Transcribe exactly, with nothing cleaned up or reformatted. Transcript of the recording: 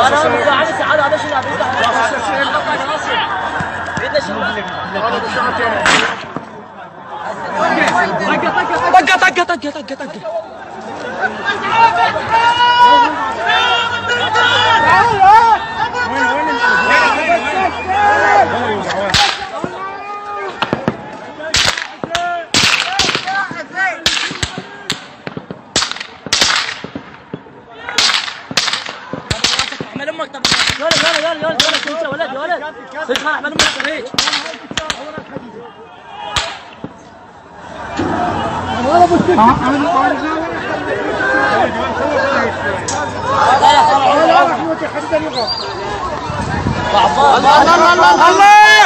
طقه طقه طقه طقه طقه احمد امك. طب يلا يلا يلا يلا يا ولد يا ولد اصحى احمد امك الطريق. الله الله الله